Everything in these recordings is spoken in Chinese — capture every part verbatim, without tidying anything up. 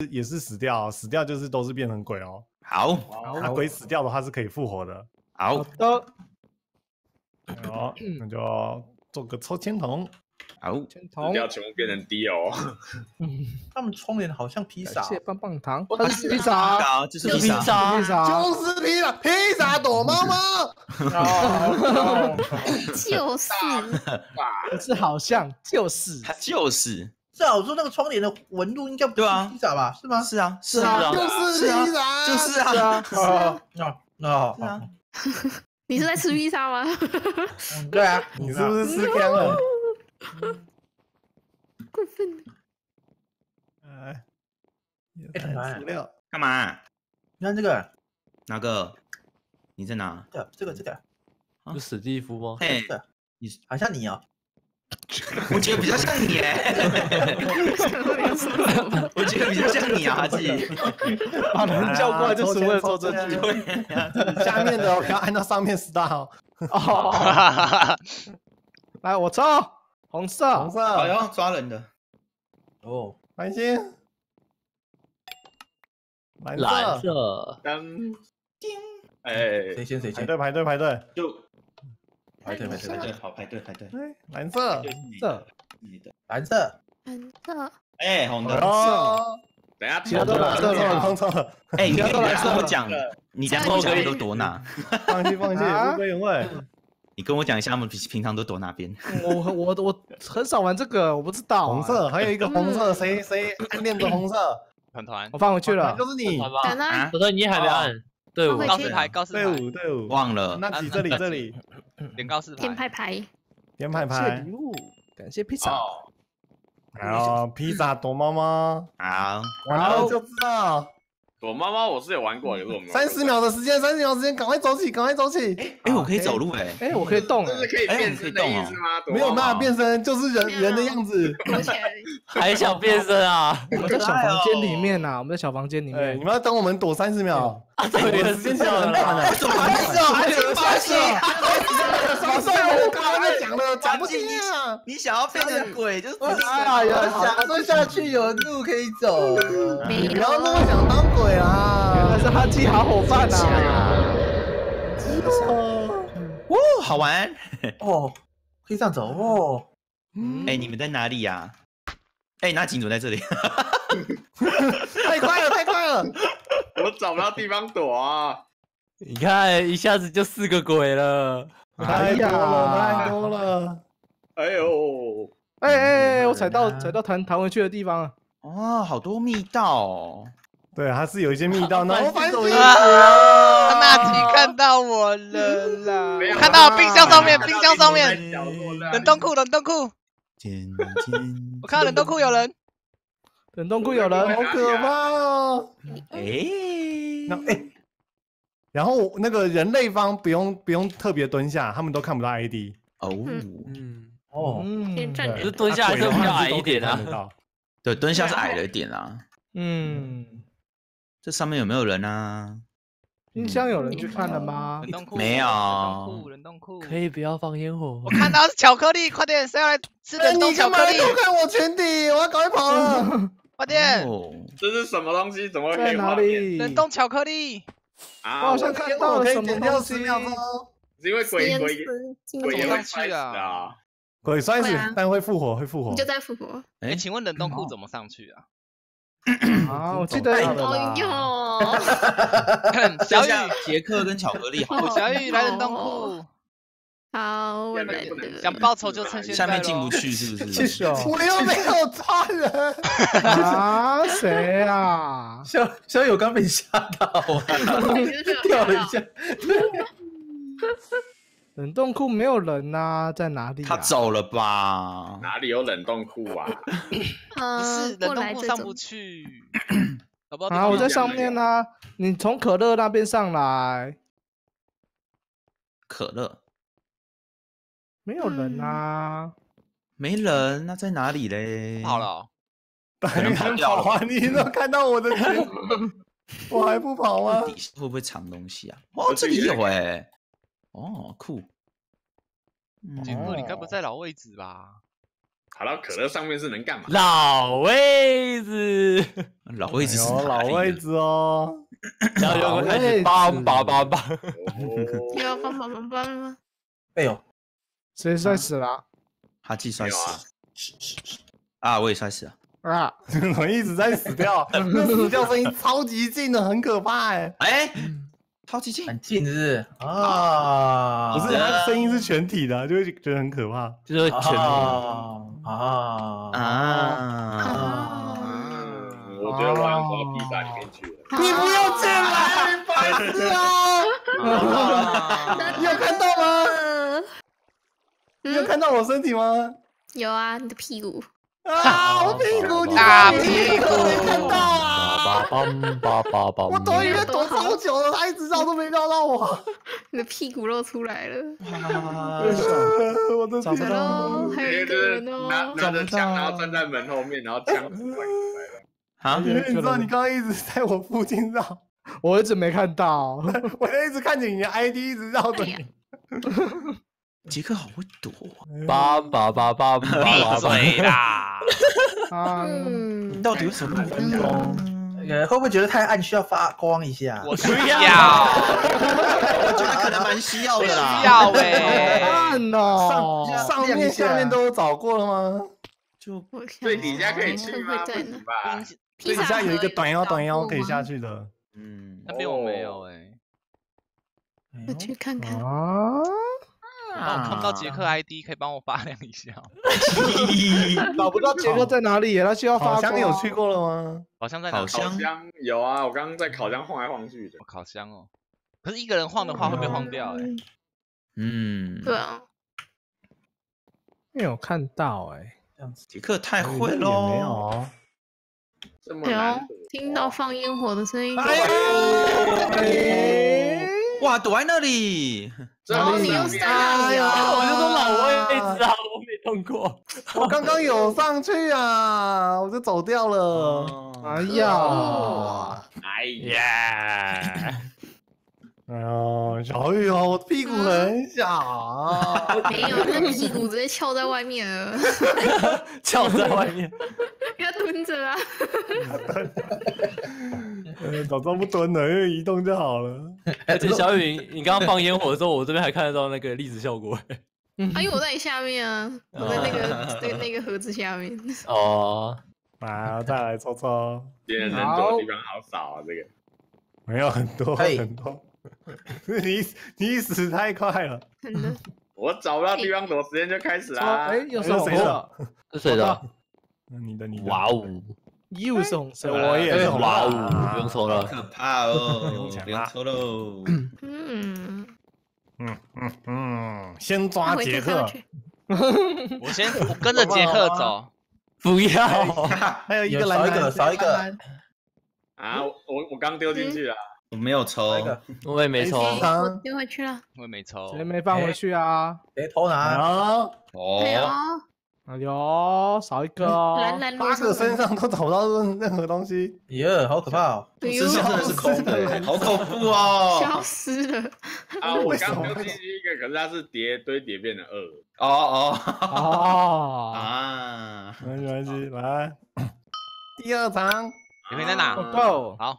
也是死掉，死掉就是都是变成鬼哦。 好， 那鬼死掉的话是可以复活的。 好好的， 好，那就做个抽签筒。 好， 签筒， 要全部变成 D 哦。 他们窗帘好像披萨感，谢棒棒糖， 我它是披萨， 好，这是披披萨。 萨， 披萨， 就是披萨，披萨躲猫猫。 就是不是好像就是它就是是啊，我说那个窗帘的纹路应该不是对啊披萨吧？是吗？ 是啊，是啊啊， 就是披萨， 就是啊， 啊， 哦哦哦是啊， 你是在吃披萨吗？ 嗯对啊， 你是不是吃干了？ 过分了！ 哎， 哎同学资料干嘛？ 你看这个， 哪个？你在哪？ 这个这个这个是史蒂夫吗？ 嘿这，个， 你好像你哦。 我觉得比较像你哎，我觉得比较像你啊，哈吉。 把人叫过来就是为了做这句。 下面的不要按到上面 start。 哦，来我抽红色， 红色， 好哟，抓人的。 哦， 蓝心，蓝蓝色， 色， 当叮，哎， 谁先谁先？ 排队排队排队。 就排队排队排队。 排队，好排队排队。 哎，蓝色， 色， 你的， 蓝色， 蓝色， 哎，红的。 哦， 等下其他都蓝色错了， 了， 放错了， 哎，你其他都蓝色跟我讲，你等下跟我讲都躲哪？ 放弃放弃， 啊物归原位。 你跟我讲一下，他们平平常都躲哪边？ 我我我很少玩这个，我不知道。 红，色，还有一个红色，谁谁暗恋的红色？ 团团我放回去了。 就是你。 好吧？ 等啊， 我说你还没按队伍， 告示牌，告示队牌， 伍队伍， 忘了。 那几这里这里， 点告示天牌。 派牌， 点牌感谢牌礼，物，感谢披萨。 哦， 然后披萨躲猫猫， 好， 玩了就知道。 躲猫猫我是有玩过，可是我没有三十秒的时间，三十秒的时间，赶快走起，赶快走起。 哎，我可以走路哎。 哎，我可以动了这是，可以变身的意思吗？躲没有猫猫办法变身，就是人人的样子。 躲起来。 还想变身啊？ 我们在小房间里面呐，我们在小房间里哎， 面你。们要等我们躲三十秒。 啊， 我对， 的时间其实很短的。 还是哦，还是发现， 马上我刚刚在讲了，讲不听啊。 你想要变成鬼，就是我哎呀，想说下去有路可以走。 没不要那么想当鬼原啊！ 来是哈基好伙伴呐。 哦，好玩。 哦，可以这样走哦。 哎，你们在哪里呀？哎，那警主在这里。 太快了，太快了！ 我找不到地方躲啊！ 你看一下子就四个鬼了。 太多了，太多了。 哎呦， 哎哎哎，我踩到踩到弹弹回去的地方了。 哦，好多密道哦。 对，还是有一些密道呢。我反正啊，纳吉看到我了啦！ 没有我看到冰箱上面， 看到冰箱上面， 在角落那里冷冻库，冷冻库， 尖尖。 我看到冷冻库有人。 冷冻库有人， 好可怕哦。 哎， 那哎，然后那个人类方不用不用特别蹲下，他们都看不到 I D。 哦， 嗯， 哦， 嗯， 先站可是蹲下来是比较矮一点啊。 啊。 对，蹲下是矮了一点啦。 嗯， 这上面有没有人啊？ 冰箱有人去看了吗冷？冻库没有冷冻库，冷冻库。 可以不要放烟火我。看到是巧克力，快点，谁要来吃哎， 冷冻你干嘛巧克力？ 偷看我裙底？我要赶快跑了。 快点， 哦， 这是什么东西？怎么会在哪黑画面里？ 冷冻巧克力。 我啊？ 好像看到了什么可以减掉东西。 十秒钟。 是因为鬼鬼鬼也怎么上会摔死去啊啊！ 鬼摔死会啊， 但会复活，会复活你就。在复活。 哎， 哎， 请问冷冻库怎么上去啊？ 啊，我记得有的啦哦哟， 小雨， 杰克跟巧克力好， 小雨来冷冻库， 好，我来了。 想报仇就趁现在下面进不咯。 去是不是？ 继续哦。 我又没有抓人。 啊，谁啊？ 小小友刚被吓到啊，跳了一下。 冷冻库没有人呐，在哪里啊？ 他走了吧？ 哪里有冷冻库啊？ 不嗯， 是冷过冻库上不来这种。 去。找不到地啊， 方我在上面呢。你从可乐那边上来， 可乐没有人啊。 没人，那在哪里嘞？ 跑了哦。 可能跑你掉了跑啊！你都看到我的裙，我还不跑吗？ 底下会不会藏东西啊？哦，这里有哎。哦，酷。嗯金哥，你该不在老位置吧？ 跑到可乐上面是能干嘛？ 老位置， 老位置是有老哪里呢位置哦。 然后有人开始梆梆梆梆， 哦， 要帮帮帮帮吗？ 哎呦， 谁摔死了哈气摔死了啊！我也摔死了。 啊？ 我一直在死掉，那死掉声音超级近的，很可怕哎。 哎，超级近， 很近是不是啊？ 不是，它声音是全体的，就会觉得很可怕。 就是全部。 啊啊啊！ 啊！ 我觉得我要走到披萨里面去了。 你不要进来，白痴啊！你有看到吗？你有看到我身体吗？ 有啊，你的屁股。 啊，我屁股，你大你屁股没看到啊！ 梆梆梆梆我躲里面躲超久了，他一直绕都没绕到我。 你的屁股露出来了。 我的找不天到哦，还有一个人哦。 拿拿着枪，然后站在门后面，然后枪指出来了。 啊！ 因为你知道你刚刚一直在我附近绕， 我一直没看到。 我就一直看见你的 I D 一直绕着你。 杰克好会躲啊， 梆梆梆梆闭梆嘴啦！ 啊， 嗯， 到底为什么不分工？ 那个会不会觉得太暗，需要发光一下？ 我需要， 我觉得可能蛮需要的需啦。 要哎。 看哦， 上上面下面都有找过了吗？ 就我看最底下可以去吗？不会在哪？ 行吧？ 最底下有一个短腰短腰可以下去的。 嗯， 那边我没有哎。 我去看看。 啊， 哦，看不到杰克 I D，可以帮我发亮一下。 找不到杰克在哪里耶？他需要发光。 好像你有去过了吗？ 好像在哪？ 好像烤箱有啊，我刚刚在烤箱晃来晃去的。 烤箱哦。可是一个人晃的话会被晃掉哎。 嗯， 对啊， 没有看到哎。 杰克太会也喽。 没有。 这么哎呦难， 听到放烟火的声音。 哎呀！哎哇，躲在那里。 哦，你又在那里我就说老位哦。 置啊，我没动过。 我刚刚有上去啊，我就走掉了。 哎呀， 哎耶！ 哎呦，小玉哦，我屁股很小啊。 没有，那屁股直接翘在外面了。 翘在外面。 要蹲着啊。 呃，早知道不蹲了，因为移动就好了。 而且小雨，你刚刚放烟火的时候，我这边还看得到那个粒子效果。 啊，因为我在你下面啊，我在那个那个那个盒子下面。 哦， 来，再来抽抽。 今天人多的地方好少啊，这个。 没有很多嘿很多。你你死太快了。 真的。 我找不到地方躲，时间就开始啦。 哎，又是红谁色， 是谁的？ 你的你的。 哇哦！ 又是红色， 我也是红哇哦！ 啊不用抽了。 可怕哦， 不用抢啦不用抽喽。 嗯。 嗯嗯嗯，先抓杰克。 我先我跟着杰克走。 不要。 还有一个有少一个，少一个， 啊，我我我刚丢进去了。 我没有抽少一，个， 我也没抽。 我丢回去了。 我也没抽谁。没放回去啊？ 别偷拿。 啊， 哎呦， 哦， 哎呦，少一个哦。 蓝蓝八个身上都找不到任任何东西。 耶，好可怕哦！ 哎呦身上真的是空的，好恐怖哦。 消失了。 啊，我为什么刚丢进去一个，可是它是叠堆叠变的二。 哦哦哦， 啊！ 没关系，来第二场。 你们在哪？ Go！ 好，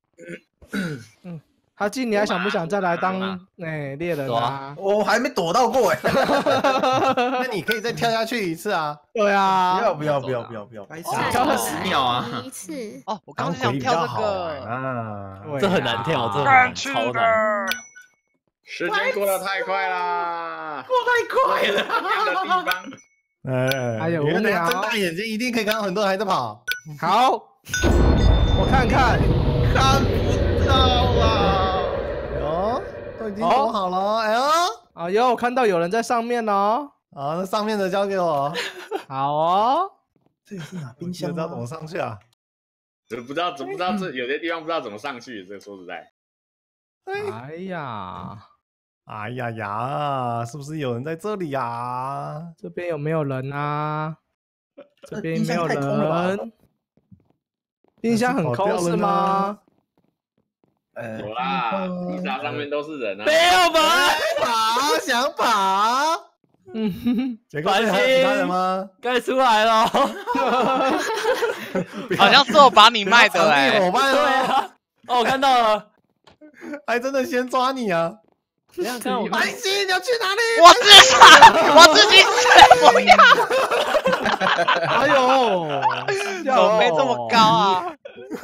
哈基，你还想不想再来当哎猎人啊？ 我还没躲到过哎！ 那你可以再跳下去一次啊。 对啊， 不要不要不要不要不要！ 白痴再跳了十秒啊！ 一次。 哦，我刚当鬼比刚想跳这较好玩个。 啊。 对啊这很难跳，这很难，超难。 时间过得太快啦， 过太快了。 一样的地方。 哎， 哎呦你们等一下无聊睁大眼睛，一定可以看到很多人还在跑。 好，我看看， 看不到啊！ 哟，都已经躲好了。哎呦， 哎呦，我看到有人在上面哦。 好，那上面的交给我。 好哦， 这里是哪？ 冰冰箱箱知道怎么吗？ 上去啊？ 这不知道怎么不知道这有些地方不知道怎么上去，这说实在。 哎呀， 哎呀呀，是不是有人在这里呀？ 这边有没有人啊？这边冰箱没有太空了吧人。冰箱很空是吗？ 呃， 有啦，披萨上面都是人啊。 没有吧？ 跑，想跑。 嗯， 杰哥这还有其他人吗？ 该出来了。 好像是我把你卖的哎、 哎，伙伴对哦， 啊，哦，我看到了。 还真的先抓你啊！ 这样看我白皙，你要去哪里？ 我自杀，我自己死，不要！ 哎呦， 怎么没这么高啊？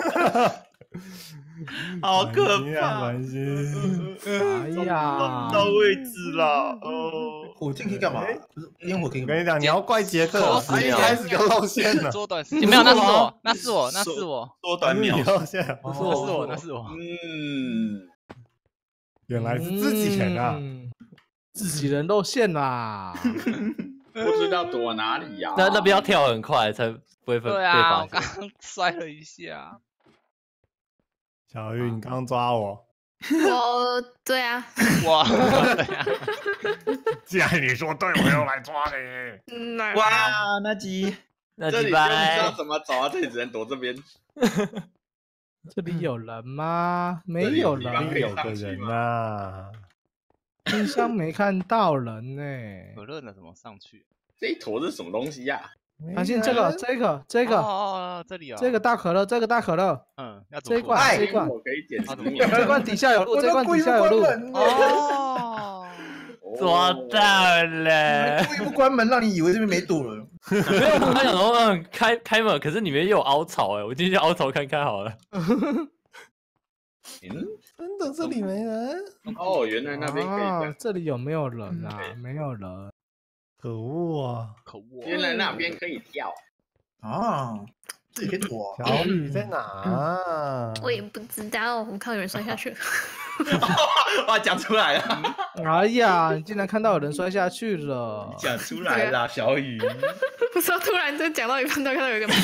好可怕！ 关心。 哎呀， 到位置了哦。 火箭可以干嘛？不是烟火可以干嘛？ 我跟你讲，你要怪杰克抠， 他一开始就露馅了。 缩短时间没有，那是我，那是我，那是我， 缩短秒你露馅了， 那是我，那是我。 嗯， 原来是自己人啊！ 嗯，自己人露馅啦。 不知道躲哪里呀？ 那那边要跳很快才不会被被对啊，我发现。 刚刚摔了一下。 小玉，你刚刚抓我， 我对啊， 哇，对啊， 既然你说对，我又来抓你。 嗯，那哇，那集那几这里就不知道拜， 怎么走啊，这里只能躲这边。 这里有人吗？没有人， 这里有个人呐， 冰箱没看到人呢。 可乐呢？怎么上去？ 这一坨是什么东西呀？ 发现这个，这个，这哦个， 哦，这里哦， 这个大可乐，这个大可乐， 嗯，要怎这一罐， 么过？ 这一罐， 我可以捡啊怎么十秒。 这罐底下有路，这罐底下有路。 哦， 抓到了。 故意不关门，让你以为这边没堵了。 没有，我刚想说，嗯，开开门，可是里面又有凹槽哎，我进去凹槽看看好了。 嗯， 真的这里没人？ 哦，原来那边可以这啊样， 这里有没有人啊？没有人。 可恶啊！ 可恶！ 原来那边可以跳。 啊，自己可以躲。 小雨在哪啊？ 我也不知道，我看到有人摔下去。 哇，讲出来了， 哎呀，你竟然看到有人摔下去了！ 讲出来了，小雨。 不知道突然就讲到一半，都看到有一个人。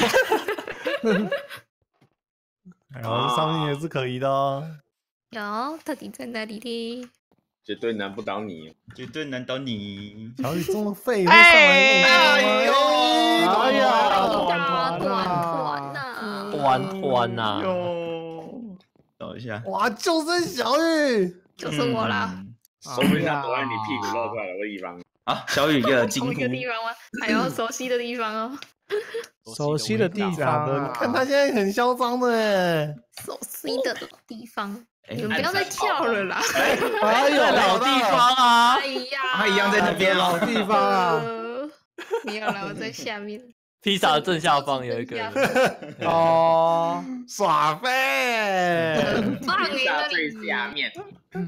哎呦，上面也是可疑的哦。 有，到底在哪里嘞？ 绝对难不倒你。 绝对难倒你。 小雨这么废，会上来弄吗？ 哎呀， 短团团呐！ 呐， 团团呐， 哟，等一下， 哇，就剩小雨。 就是我啦。 嗯。 说不定他躲在你屁股露出来的地方。 啊，小雨一个惊同呼一个地方吗？还有熟悉的地方哦， 熟悉的地假的， 方啊你看他现在很嚣张的哎。 熟悉的地方。 哎你们不要再跳了啦！ 哎呦， 老地方啊哎，呀， 他一样在那边老地方啊！ 呃没有啦，我在下面。 披萨的正下方有一个人。 哦， 耍废。 很棒哎， 披萨那最里下面，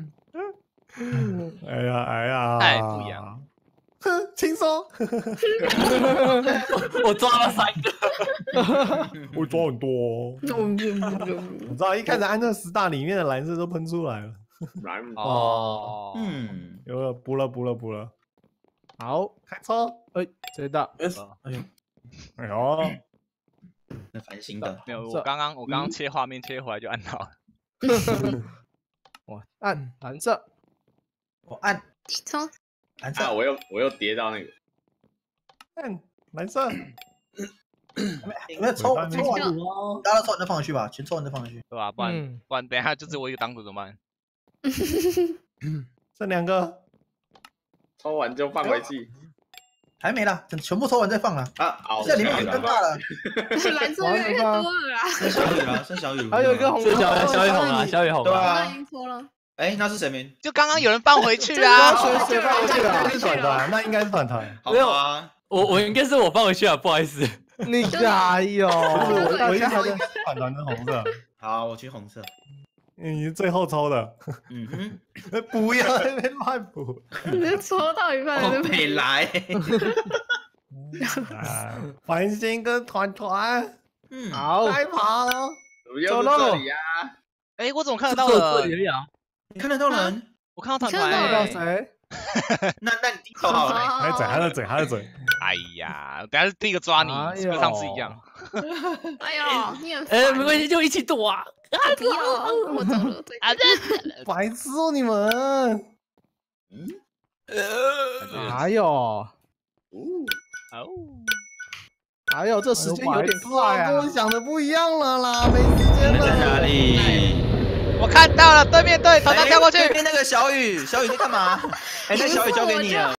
哎呀哎呀， 太不一样。 哼，轻松。 我抓了三个。 会抓很多哦。你知道一开始按那十大里面的蓝色都喷出来了。 然哦， 嗯， 有了，补了，补了，补了。 好， 开车。 哎，这道， 哎呦， 哎呦， 那繁星的， 没有，我刚刚我刚刚切画面切回来就按到了。 我按蓝色， 我按冲！ 蓝啊， 色， 我又我又跌到那个， 看蓝色。 你们抽尾巴没抽完， 清楚哦。 大家抽完再放回去吧，全抽完再放回去。 对吧？不然嗯， 不然等一下就只有我一个挡住怎么办？ 剩两个。 抽完就放回去。 还没啦，等全部抽完再放啦。 啊，好， 这里面很尴尬了。 蓝色越来越多了啦， 剩小雨了，剩小雨。 还有一个红是小色， 小雨红啊，小雨红啊。 对啊我已经搓了。 哎，那是谁没？ 就刚刚有人放回去要啊！ 选谁放回去那啊？ 是团团，那应该是团团。 好没有吧， 我我应该是我放回去啊，不好意思。 你哎呦， 我大家还在我一说应该是团团的红色。 好，我去红色。 你是最后抽的。 嗯哼， 不要在那边乱补。 你是搓到一半我就没来。 啊，繁星跟团团嗯， 好， 开跑。 怎么又是这里呀？ 哎，我怎么看得到这了这？里啊， 你看得到人？ 我看到团看团到看到欸。 谁？ 那那你低头好了。 还在他的嘴，他的嘴。 哎呀，等下是第一个抓你， 哎呦是不是上次一样？ 哎呦，你很哎， 烦没关系，就一起躲啊。 不要，我走了。对啊， 白痴哦你们！ 哎呦， 哦， 哎呦，这时间有点快啊跟我！想的不一样了啦，没时间你们在哪了。 里？ 我看到了，对面对，团团跳过去。 对面那个小雨，小雨在干嘛？哎，那小雨交给你了。